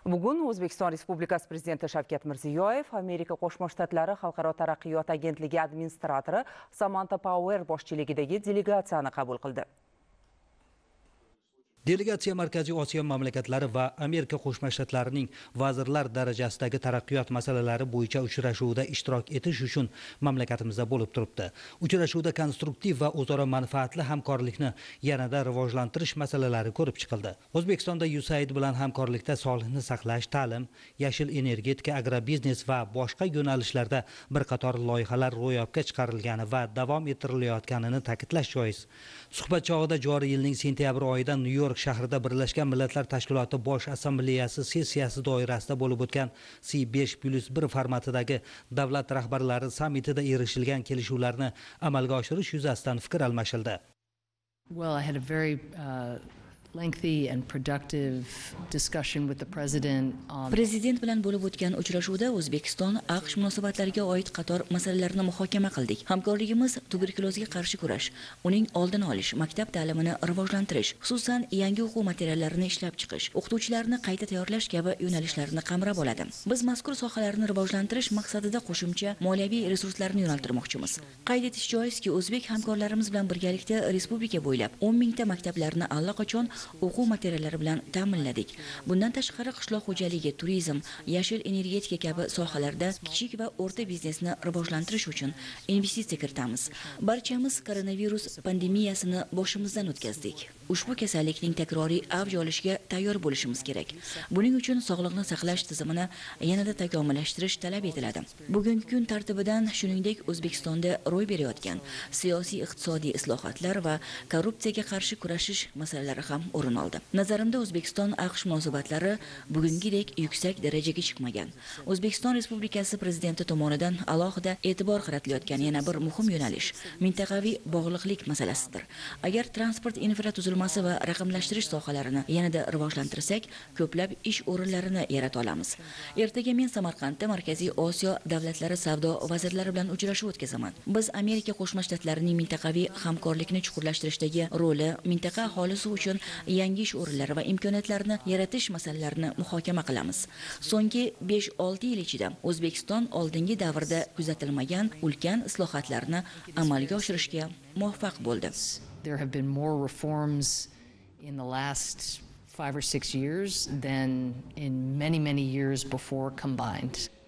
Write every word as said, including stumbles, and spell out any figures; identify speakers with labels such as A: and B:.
A: Bugun O'zbekiston Respublikasi Prezidenti Shavkat Mirziyoyev Amerika Qo'shma Shtatlari Xalqaro taraqqiyot agentligi administratori Samantha Power boshchiligidagi delegatsiyani qabul qildi.
B: Delegatsiya Markaziy Osiyo mamlakatlari va Amerika Qo'shma Shtatlarining vazirlar darajasidagi taraqqiyot masalalari bo'yicha uchrashuvda ishtirok etish uchun mamlakatimizda bo'lib turibdi. Uchrashuvda konstruktiv va o'zaro manfaatli hamkorlikni yanada rivojlantirish masalalari ko'rib chiqildi. O'zbekistonda U S A I D bilan hamkorlikda sog'liqni saqlash, ta'lim, yashil energetika, agrobiznes va boshqa yo'nalishlarda bir qator loyihalar ro'yobga chiqarilgani va davom ettirilayotganini ta'kidlash joiz. Suhbat chog'ida joriy yilning sentyabr oyida New York shahrida Birlashgan Millatlar Tashkiloti Bosh Assambleyasi sessiyasi doirasida bo'lib o'tgan C besh plus bir formatidagi davlat rahbarlari sammitida erishilgan kelishuvlarni amalga oshirish yuzasidan fikr almashildi.
C: Well, I had a very uh... lengthy and productive discussion with the president on
D: Prezident bilan bo'lib o'tgan uchrashuvda O'zbekiston AQSh munosabatlariga oid qator masalalarni muhokama qildik. Hamkorligimiz tuberkulozga qarshi kurash, uning oldini olish, maktab ta'limini rivojlantirish, xususan yangi o'quv materiallarini ishlab chiqish, o'qituvchilarni qayta tayyorlash kabi yo'nalishlarni qamrab oladi. Biz mazkur sohalarni rivojlantirish maqsadida qo'shimcha moliyaviy resurslarni yo'naltirmoqchimiz. Qayd etish joizki, o'zbek hamkorlarimiz bilan birgalikda respublika bo'ylab o'n mingta maktablarni allaqachon o'quv materiallari bilan ta'minladik. Bundan tashqari qishloq xo'jaligi, turizm, yashil energetika kabi sohalarda kichik va o'rta biznesni rivojlantirish uchun investitsiya kiritamiz. Barchamiz koronavirus pandemiyasini boshimizdan o'tkazdik. Ushbu kasallikning takroriy avj olishiga tayyor bo'lishimiz kerak. Buning uchun sog'liqni saqlash tizimini yanada takomillashtirish talab etiladi. Bugungi kun tartibidan shuningdek O'zbekistonda ro'y berayotgan siyosiy iqtisodiy islohotlar va korrupsiyaga qarshi kurashish masalalari ham o'rin oldi. Nazarimda O'zbekiston AQSh munosabatlari bugungidek yuksak darajaga chiqmagan. O'zbekiston Respublikasi Prezidenti tomonidan alohida e'tibor qaratilayotgan yana bir muhim yo'nalish mintaqaviy bog'liqlik masalasidir. Agar transport infratuzilmasi va raqamlashtirish sohalarini yanada rivojlantirsak, ko'plab ish o'rinlarini yarata olamiz. Ertaga men Samarqandda Markaziy Osiyo davlatlari savdo vazirlari bilan uchrashuv o'tkazaman. Biz Amerika Qo'shma Shtatlarining mintaqaviy hamkorlikni chuqurlashtirishdagi roli, mintaqa aholisi uchun yangi ish o'rinlari va imkoniyatlarni yaratish masalalarini muhokama qilamiz. So'nggi besh olti yil ichida O'zbekiston oldingi davrda kuzatilmagan ulkan islohotlarni amalga oshirishga muvaffaq bo'ldi.
C: There have been more reforms in the last five or six years than in many many years before combined.